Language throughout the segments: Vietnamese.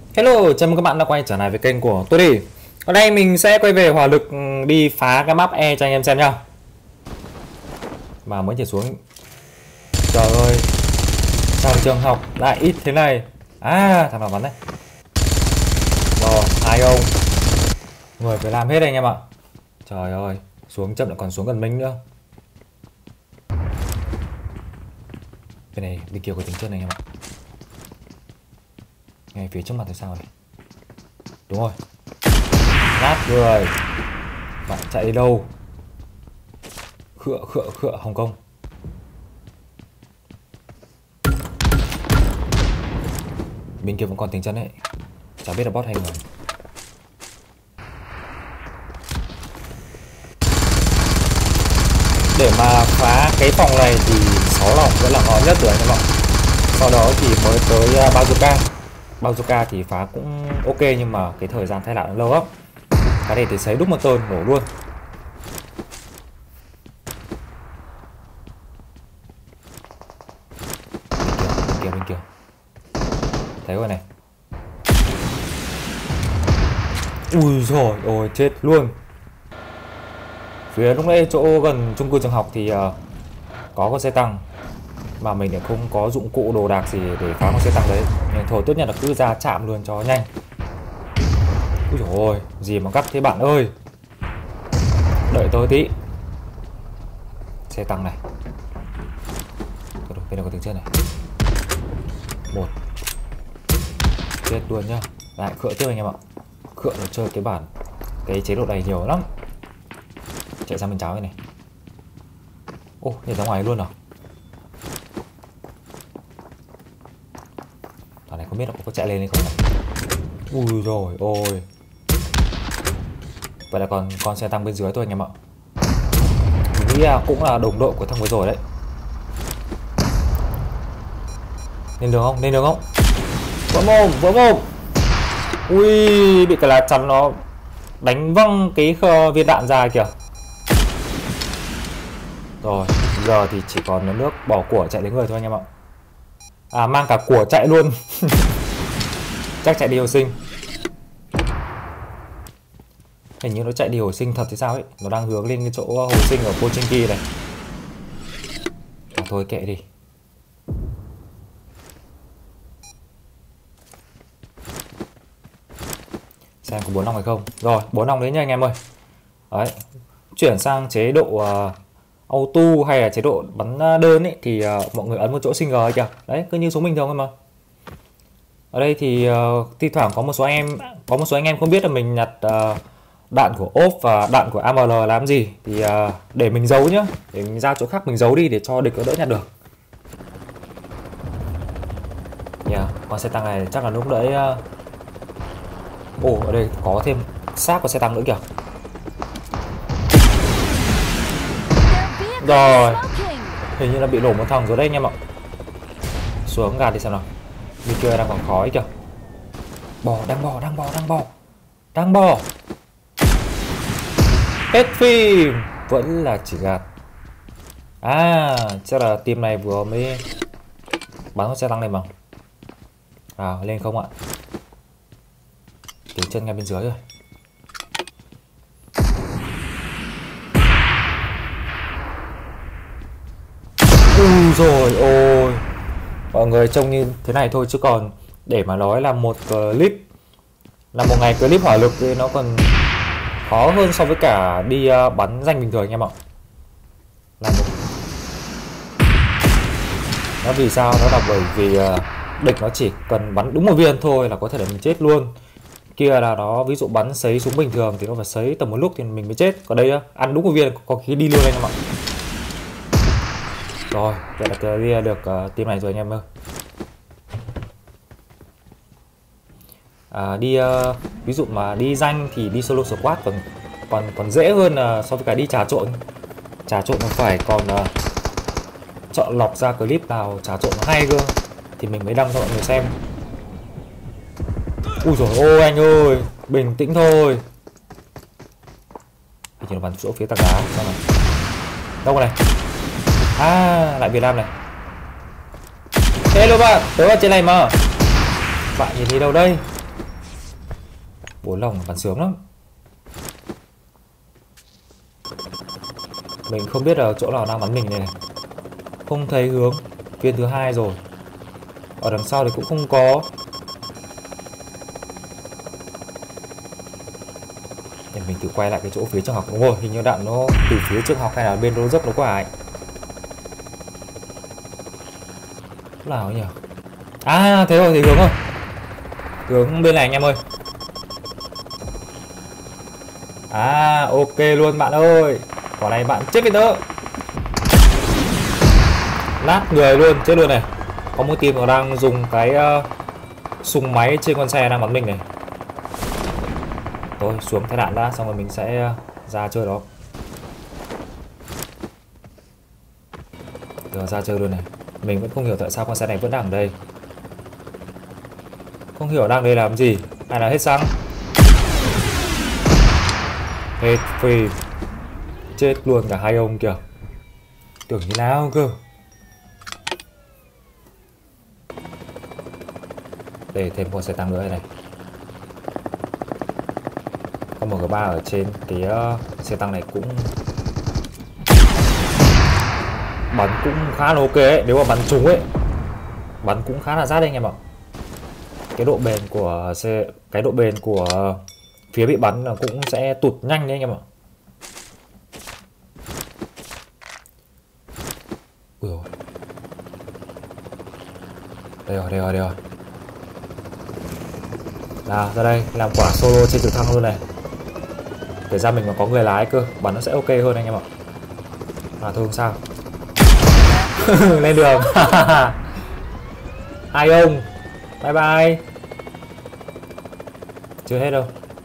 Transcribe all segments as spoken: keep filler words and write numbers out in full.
Hello, chào mừng các bạn đã quay trở lại với kênh của tôi đi. Ở đây mình sẽ quay về hỏa lực đi phá cái map E cho anh em xem nha. Mà mới nhảy xuống. Trời ơi, trong trường học lại ít thế này. À, thằng nào bắn đấy. Rồi, hai ông. Người phải làm hết anh em ạ. Trời ơi, xuống chậm lại còn xuống gần mình nữa. Cái này bên kia có tính chất này anh em ạ. Ngay phía trước mặt thì sao này? Đúng rồi. Nát người. Bạn chạy đi đâu? Khựa khựa khựa Hồng Kông. Bên kia vẫn còn tính chân đấy. Chả biết là bot hay người. Để mà phá cái phòng này thì sáu lòng vẫn là ngon nhất rồi anh em ạ. Sau đó thì mới tới uh, bazooka. Bazooka thì phá cũng ok nhưng mà cái thời gian thay lại nó lâu lắm. Cái này thì sấy đúc một tơn nổ luôn. Bên kia, bên kia, bên kia. Thấy rồi này. Ui rồi ôi chết luôn. Phía lúc nãy chỗ gần chung cư trường học thì uh, có con xe tăng. Mà mình lại không có dụng cụ đồ đạc gì để phá con xe tăng đấy. Nên thôi tốt nhất là cứ ra chạm luôn cho nhanh. Úi dồi ôi, gì mà gắt thế bạn ơi. Đợi tôi tí. Xe tăng này. Rồi, bên này có tiếng chết này. Một. Chết luôn nhá. Lại khựa tiếp anh em ạ. Khựa nó chơi cái bản cái chế độ này nhiều lắm. Chạy sang bên trái này này. Ô, nhảy ra ngoài luôn à? Thằng này không biết là có chạy lên hay không này. Ui rồi ôi. Vậy là còn con xe tăng bên dưới thôi anh em ạ. Mình nghĩ là cũng là đồng đội của thằng vừa rồi đấy. Lên đường không? Lên đường không? Vỡ mồm, vỡ mồm. Ui, bị cái lá chắn nó đánh văng cái viên đạn ra kìa. Rồi, giờ thì chỉ còn nước bỏ của chạy đến người thôi anh em ạ. À, mang cả của chạy luôn. Chắc chạy đi hồi sinh. Hình như nó chạy đi hồi sinh thật thì sao ấy. Nó đang hướng lên cái chỗ hồi sinh ở Pochinki này. À, thôi kệ đi. Xem có bốn nòng hay không. Rồi, bốn nòng đấy nha anh em ơi. Đấy. Chuyển sang chế độ uh, auto hay là chế độ bắn đơn ấy thì uh, mọi người ấn một chỗ single kìa. Đấy, cứ như số bình thường thôi mà. Ở đây thì uh, thi thoảng có một số anh em có một số anh em không biết là mình nhặt uh, đạn của ốp và đạn của a em lờ làm gì thì uh, để mình giấu nhá, để mình ra chỗ khác mình giấu đi để cho địch có đỡ nhặt được. Yeah, con xe tăng này chắc là lúc đấy uh... ồ, ở đây có thêm xác của xe tăng nữa kìa. Rồi, hình như là bị nổ một thằng rồi đấy anh em ạ. Xuống gạt đi xem nào. Bên kia đang còn khói kìa. Bò, đang bò, đang bò, đang bò. Đang bò. Hết phim. Vẫn là chỉ gạt. À, chắc là team này vừa mới bắn con xe tăng này mà. À, lên không ạ. Tiếng chân ngay bên dưới rồi. Ui rồi ôi. Mọi người trông như thế này thôi chứ còn để mà nói là một clip là một ngày clip hỏa lực thì nó còn khó hơn so với cả đi uh, bắn danh bình thường anh em ạ. Là một... Nó vì sao? Đó là bởi vì uh, địch nó chỉ cần bắn đúng một viên thôi là có thể để mình chết luôn. Kia là nó ví dụ bắn sấy súng bình thường thì nó phải sấy tầm một lúc thì mình mới chết. Còn đây uh, ăn đúng một viên có khi đi luôn anh em ạ. Rồi, vậy là clear được uh, team này rồi anh em ơi. À, đi uh, ví dụ mà đi danh thì đi solo squad còn còn còn dễ hơn uh, so với cả đi trà trộn. Trà trộn nó phải còn uh, chọn lọc ra clip nào trà trộn nó hay cơ thì mình mới đăng cho mọi người xem. Ui dồi ôi anh ơi, bình tĩnh thôi. Thì chỉ là bắn chỗ phía tảng đá sao nào. Đâu này. À, lại Việt Nam này. Hello bạn, tớ ở trên này mà. Bạn nhìn đi đâu đây? Bốn lồng bắn sướng lắm. Mình không biết là chỗ nào đang bắn mình này, này. Không thấy hướng viên thứ hai rồi. Ở đằng sau thì cũng không có. Để mình thử quay lại cái chỗ phía trường học. Đúng rồi, hình như đạn nó từ phía trường học hay là bên đô dốc nó qua ấy. Chỗ nào nhỉ? À thế rồi, thì hướng rồi. Hướng bên này anh em ơi. À ok luôn bạn ơi. Quả này bạn chết với tớ. Nát người luôn, chết luôn này. Có một team nó đang dùng cái uh, súng máy trên con xe đang bắn mình này. Thôi xuống thay đạn đã, xong rồi mình sẽ uh, ra chơi đó. Rồi ra chơi luôn này. Mình vẫn không hiểu tại sao con xe này vẫn đang ở đây. Không hiểu đang đây làm gì. Hay là hết xăng. Hết phì. Chết luôn cả hai ông kìa. Tưởng như nào cơ. Để thêm con xe tăng nữa này. Có một cái ba ở trên cái uh, xe tăng này cũng bắn cũng khá là ok ấy. Nếu mà bắn trúng ấy, bắn cũng khá là rát đấy anh em ạ. Cái độ bền của xe, cái độ bền của phía bị bắn là cũng sẽ tụt nhanh đấy anh em ạ. Ui dồi. Đây rồi, đây rồi, đây rồi. Nào ra đây làm quả solo trên trực thăng luôn này. Kể ra mình mà có người lái cơ, bắn nó sẽ ok hơn anh em ạ. À thôi không sao. Lên đường. Hai ông. Bye bye. Chưa hết đâu.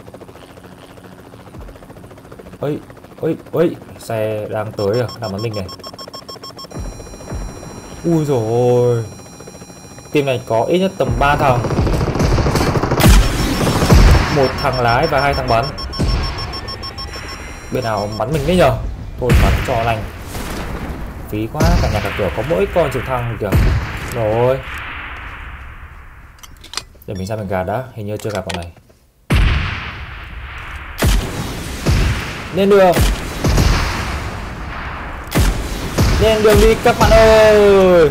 Ôi, ôi, ôi, xe đang tới rồi, đang bắn mình này. Ui dồi ôi. Team này có ít nhất tầm ba thằng. Một thằng lái và hai thằng bắn. Bên nào bắn mình đấy nhờ. Thôi bắn cho lành. Phí quá, cả nhà cả cửa có mỗi con trực thăng kìa. Rồi. Để mình ra mình gạt đã, hình như chưa gặp bọn này. Lên đường. Lên đường đi các bạn ơi.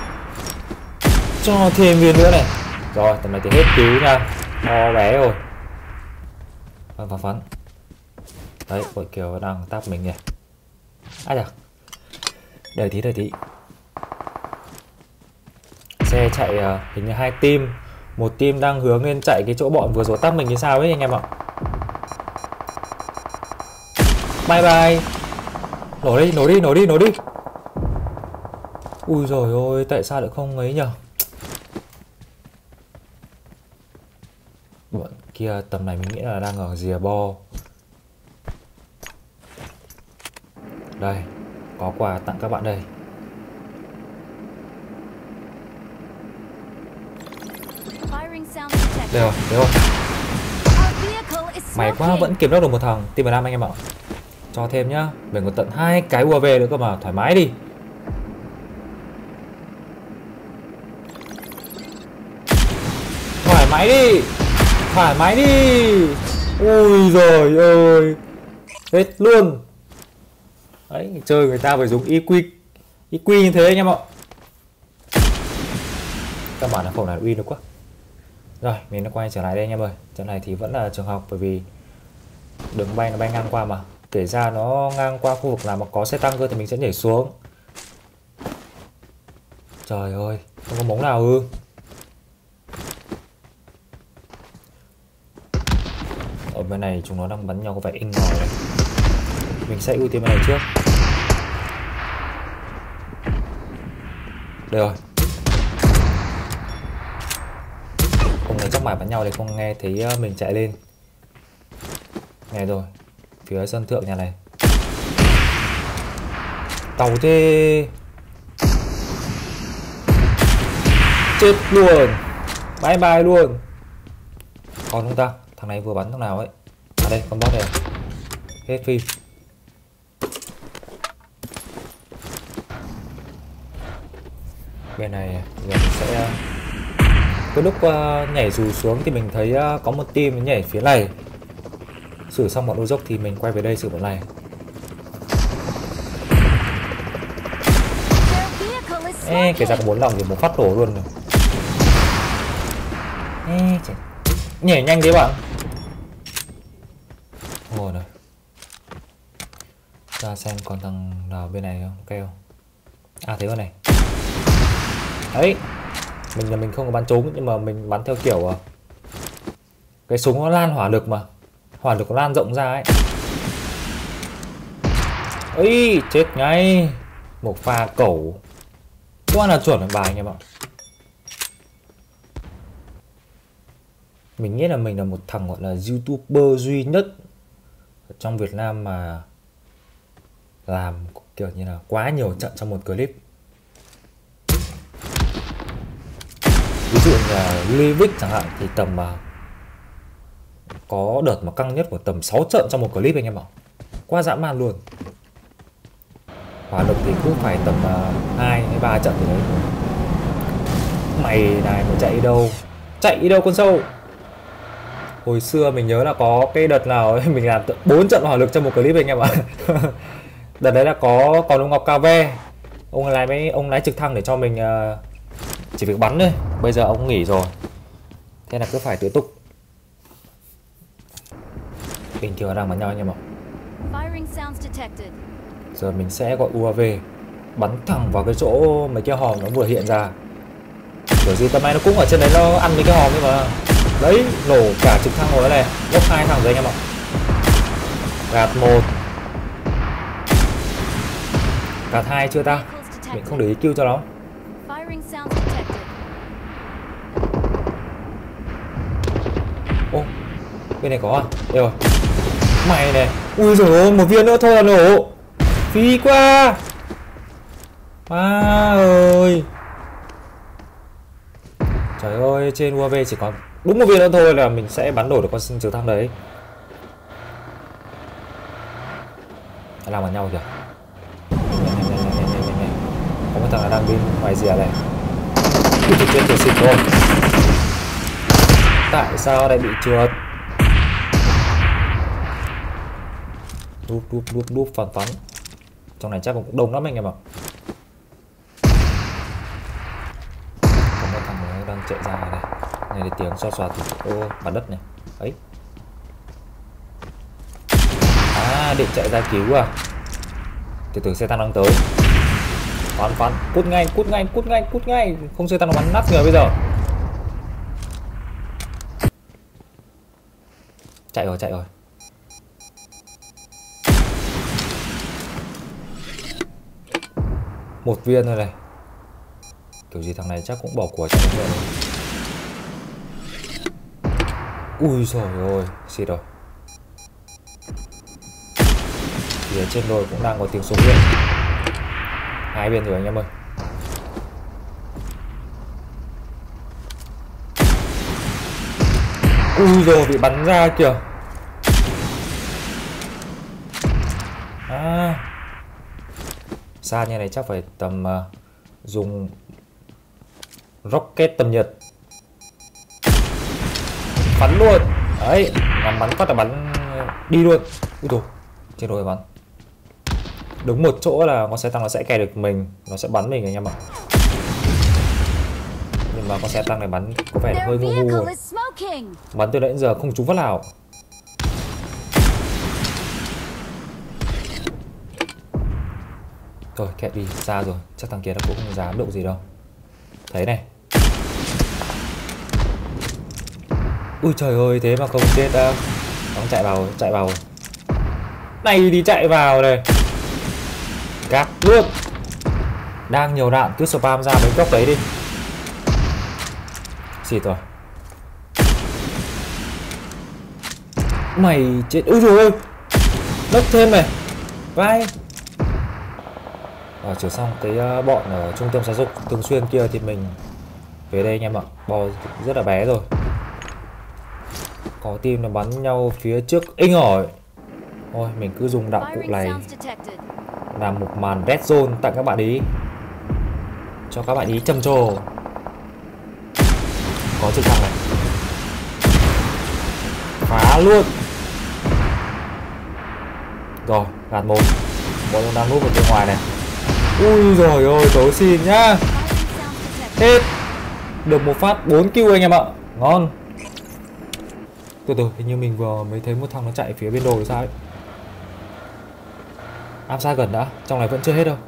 Cho thêm viên nữa này. Rồi tầm này thì hết cứu nha. To bé rồi. Phán phán phán. Đấy bọn Kiều đang táp mình nhỉ. Ai da. Đợi tí đợi tí. Xe chạy uh, hình như hai team. Một team đang hướng lên chạy cái chỗ bọn vừa rồi táp mình như sao ấy anh em ạ. Bye bye. Nổ đi, nổ đi, nổ đi, nổ đi. Ui dồi ôi, tại sao lại không ấy nhở. Bọn kia tầm này mình nghĩ là đang ở rìa bo. Đây, có quà tặng các bạn đây. Đây rồi, đây rồi. May quá vẫn kiếm được một thằng. Team mười lăm anh em ạ. Cho thêm nhá. Mình còn tận hai cái u a vê nữa cơ mà, thoải mái đi. Thoải mái đi. Thoải mái đi. Ui giời ơi. Hết luôn. Đấy, chơi người ta phải dùng i quy i quy như thế anh em ạ. Các bạn là khẩu này uy được quá. Rồi, mình đã quay trở lại đây anh em ơi. Trận này thì vẫn là trường học bởi vì đường bay nó bay ngang qua mà. Kể ra nó ngang qua khu vực nào mà có xe tăng cơ thì mình sẽ nhảy xuống. Trời ơi, không có mống nào ư. Ở bên này chúng nó đang bắn nhau có vẻ in ngòi này. Mình sẽ ưu tiên bên này trước. Đây rồi. Không ngờ chắc mải bắn nhau thì không nghe thấy mình chạy lên. Nghe rồi. Phía sân thượng nhà này. Tàu thế. Chết luôn. Bye bye luôn. Còn không ta? Thằng này vừa bắn thằng nào ấy. À đây, con bot này. Hết phim. Bên này mình sẽ Cái lúc uh, nhảy dù xuống thì mình thấy uh, có một team nhảy phía này. Xử xong bọn đôi dốc thì mình quay về đây xử bọn này. Ê, kể ra có bốn lòng thì một phát nổ luôn rồi. Ê, chả... nhảy nhanh thế bạn. Ồ này. Ra xem còn thằng nào bên này không? Ok không? À thế con này. Đấy. Mình là mình không có bắn trúng nhưng mà mình bắn theo kiểu cái súng nó lan hỏa lực mà. Hỏa lực nó lan rộng ra ấy. Ấy, chết ngay. Một pha cẩu. Quá là chuẩn bài anh em ạ. Mình nghĩ là mình là một thằng gọi là YouTuber duy nhất ở trong Việt Nam mà làm kiểu như là quá nhiều trận trong một clip. Ví dụ như là Livik chẳng hạn thì tầm mà có đợt mà căng nhất của tầm sáu trận trong một clip anh em ạ. Quá dã man luôn. Hỏa lực thì cũng phải tầm hai hay ba trận rồi đấy. Mày này mà chạy đâu? Chạy đi đâu con sâu? Hồi xưa mình nhớ là có cái đợt nào ấy, mình làm bốn trận hỏa lực trong một clip anh em ạ. Đợt đấy là có còn ông Ngọc Ca Ve. Ông lái mấy ông lái trực thăng để cho mình uh, chỉ việc bắn thôi. Bây giờ ông nghỉ rồi. Thế là cứ phải tiếp tục. Bình thường đang bắn nhau anh em ạ. Giờ mình sẽ gọi u a vê bắn thẳng vào cái chỗ mấy cái hòm nó vừa hiện ra. Kiểu gì tầm này nó cũng ở trên đấy nó ăn mấy cái hòm nhưng mà. Đấy, nổ cả trực thăng rồi này. Góc hai thằng rồi anh em ạ. Gạt một. Gạt hai chưa ta? Mình không để ý kill cho nó. Ô, bên này có à? Đây rồi. Mày này. Ui dồi ôi, một viên nữa thôi là nổ. Phí quá. Má ơi. Trời ơi, trên u a vê chỉ còn đúng một viên nữa thôi là mình sẽ bắn đổ được con trực thăng đấy. Làm vào nhau kìa. Có một thằng là đang bên ngoài rìa này. Cứ trực tiếp xịt thôi. Tại sao lại bị trượt? Đúp đúp đúp đúp phản phán. Trong này chắc cũng đông lắm anh em ạ. Có một thằng này đang chạy ra này. Này để tiếng xoa xoa thì ô mặt đất này. Ấy. À định chạy ra cứu à. Từ từ xe tăng đang tới. Phán phán cút ngay cút ngay cút ngay cút ngay. Không xe tăng nó bắn nát người bây giờ. Chạy rồi chạy rồi. Một viên thôi này. Kiểu gì thằng này chắc cũng bỏ của chạy đến rồi. Ui trời ơi, xịt rồi. Phía trên đồi cũng đang có tiếng súng viên. Hai viên rồi anh em ơi. Ui rồi bị bắn ra kìa. À. Xa như này chắc phải tầm uh, dùng rocket tầm nhiệt. Bắn luôn. Đấy, ngắm bắn phát là bắn đi luôn. Ui dồi, trên đồi bắn. Đúng một chỗ là con xe tăng nó sẽ kè được mình. Nó sẽ bắn mình anh em ạ. Nhưng mà con xe tăng này bắn có vẻ hơi ngu ngu rồi. Bắn từ nãy đến giờ không trúng phát nào. Thôi kệ đi, xa rồi. Chắc thằng kia nó cũng không dám động gì đâu. Thấy này. Ui trời ơi, thế mà không chết đâu. Nó chạy vào, chạy vào. Này đi chạy vào này. Gạt luôn. Đang nhiều đạn, cứ spam ra mấy góc đấy đi. Xịt rồi. Mày chết. Ui dồi ôi. Nốc thêm này. Vai. Ở trở xong cái bọn ở trung tâm giáo dục thường xuyên kia thì mình về đây anh em ạ. Bò rất là bé rồi. Có team nó bắn nhau phía trước inh ỏi. Thôi mình cứ dùng đạo cụ này làm một màn red zone tặng các bạn ý, cho các bạn ý trầm trồ. Có trực thăng này. Phá luôn. Rồi, gạt một. Bọn nó đang núp ở bên ngoài này. Ui rồi ôi, tối xin nhá. Hết. Được một phát bốn kill anh em ạ. Ngon. Từ từ, hình như mình vừa mới thấy một thằng nó chạy phía bên đồi sao ấy. Áp sát gần đã, trong này vẫn chưa hết đâu.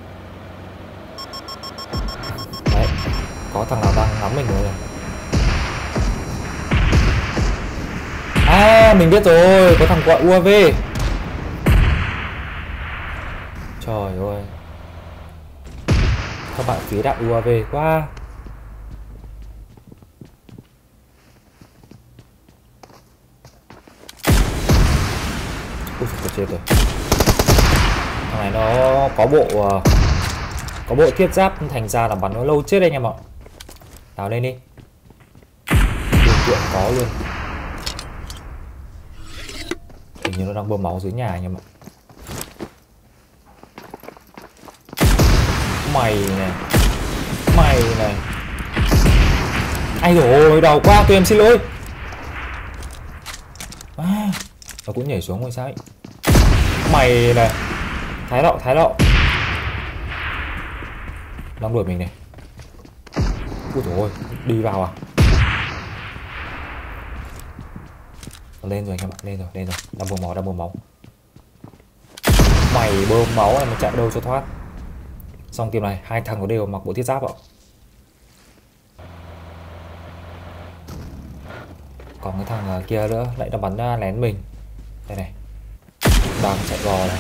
Đấy, có thằng nào đang ngắm mình rồi. À, mình biết rồi, có thằng gọi u a vê. Trời ơi. Các bạn phí đạn u a vê quá. Ui, chết rồi. Thằng này nó có bộ có bộ thiết giáp, thành ra là bắn nó lâu chết anh em ạ. Đào lên đi. Điều kiện có luôn. Hình như nó đang bơm máu dưới nhà anh em ạ. Mày này. Mày này. Ai rồi, đầu quá, tụi em xin lỗi. À, nó cũng nhảy xuống ngôi sao ấy. Mày này. Thái lọ, thái lọ. Nó đuổi mình này. Ui dồi ôi, đi vào à. Nó lên rồi anh em ạ, lên rồi, lên rồi. Đang bơm máu, đang bơm máu. Mày bơm máu này mà chạy đâu cho thoát. Xong team này, hai thằng có đều mặc bộ thiết giáp ạ. Còn cái thằng kia nữa, lại đang bắn lén mình. Đây này. Đang chạy gò này.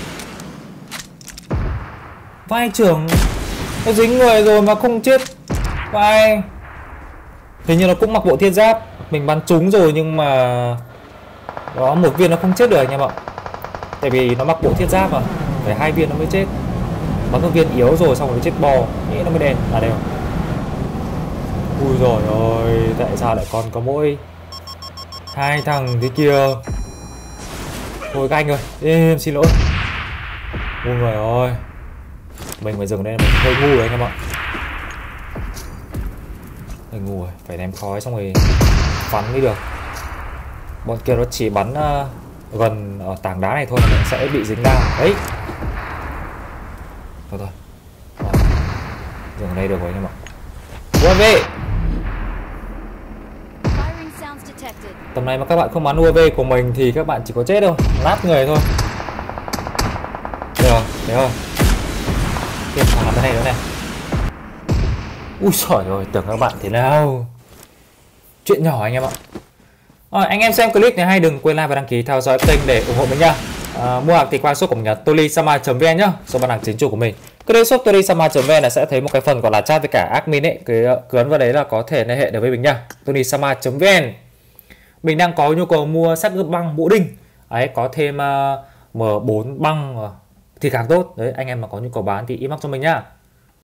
Vai trưởng nó dính người rồi mà không chết. Vai. Hình như nó cũng mặc bộ thiết giáp. Mình bắn trúng rồi nhưng mà đó, một viên nó không chết được anh em ạ. Tại vì nó mặc bộ thiết giáp mà. Phải hai viên nó mới chết. Bắn một viên yếu rồi xong rồi nó chết bò. Nghĩ nó mới đen là đều. Ui rồi ôi, tại sao lại còn có mỗi hai thằng thế kia. Thôi các anh ơi, em xin lỗi. Ui người ơi. Mình phải dừng đây, mình hơi ngu rồi anh em ạ. Hơi ngu rồi, phải ném khói xong rồi bắn mới được. Bọn kia nó chỉ bắn uh, gần ở tảng đá này thôi là mình sẽ bị dính đao. Đấy. Thôi thôi. Rồi. Dừng ở đây được rồi anh em ạ. u a vê. Tầm này mà các bạn không bắn u a vê của mình thì các bạn chỉ có chết đâu, lát người thôi. Được rồi, thấy không? Tiếp thằng làm cái này nữa này. Ui trời ơi, tưởng các bạn thế nào. Chuyện nhỏ anh em ạ. Rồi, anh em xem clip này hay đừng quên like và đăng ký theo dõi kênh để ủng hộ mình nha. À, mua hàng thì qua shop của mình là tolisama chấm vn nhá, số bán hàng chính chủ của mình. Cứ đến shop tolisama chấm vn là sẽ thấy một cái phần gọi là chat với cả admin ấy, cứ ấn vào đấy là có thể liên hệ được với mình nha. tolisama chấm vn. Mình đang có nhu cầu mua sắt gấp băng bộ đinh. Đấy, có thêm uh, M bốn băng uh, thì càng tốt. Đấy, anh em mà có nhu cầu bán thì inbox cho mình nhá.